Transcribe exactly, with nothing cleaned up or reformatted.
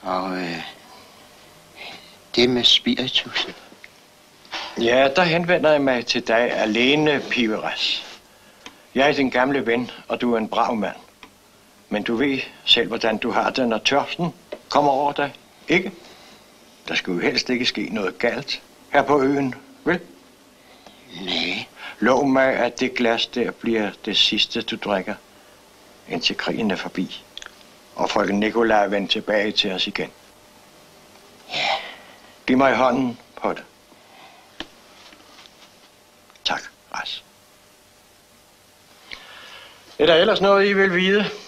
Og øh, det med spiritus. Ja, der henvender jeg mig til dig alene, Piveras. Jeg er din gamle ven, og du er en brav mand. Men du ved selv, hvordan du har det, når tørsten kommer over dig, ikke? Der skulle jo helst ikke ske noget galt her på øen, vel? Nej. Lov mig, at det glas der bliver det sidste, du drikker, indtil krigen er forbi. Og frøken Nikolaj er vendt tilbage til os igen. Ja. Giv mig hånden på det. Tak, Ras. Er der ellers noget, I vil vide?